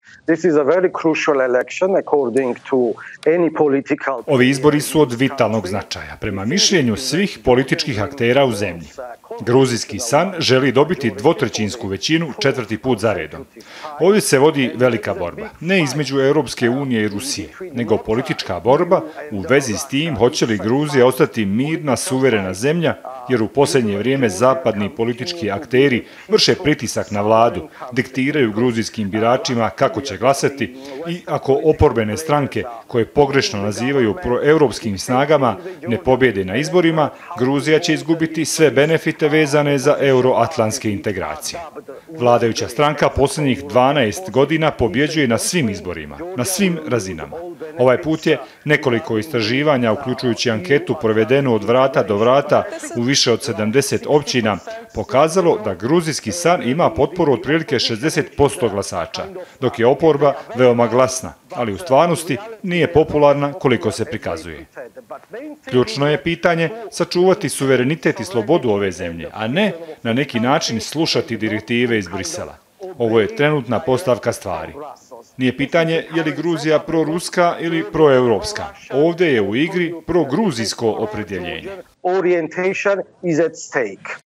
Ovi izbori su od vitalnog značaja, prema mišljenju svih političkih aktera u zemlji. Gruzijski san želi dobiti dvotrećinsku većinu 4. put za redom. Ovdje se vodi velika borba, ne između Europske unije i Rusije, nego politička borba u vezi s tim hoće li Gruzija ostati mirna, suverena zemlja, jer u posljednje vrijeme zapadni politički akteri vrše pritisak na vladu, diktiraju gruzijskim biračima kako će glasati i ako oporbene stranke, koje pogrešno nazivaju proeuropskim snagama, ne pobjede na izborima, Gruzija će izgubiti sve benefite vezane za euroatlantske integracije. Vladajuća stranka posljednjih 12 godina pobjeđuje na svim izborima, na svim razinama. Ovaj put je nekoliko istraživanja, uključujući anketu provedenu od vrata do vrata u više od 70 općina, pokazalo da gruzijski san ima potporu otprilike 60% glasača, dok je oporba veoma glasna, ali u stvarnosti nije popularna koliko se prikazuje. Ključno je pitanje sačuvati suverenitet i slobodu ove zemlje, a ne na neki način slušati direktive iz Brisela. Ovo je trenutna postavka stvari. Nije pitanje je li Gruzija proruska ili proeuropska. Ovdje je u igri progruzijsko opredjeljenje.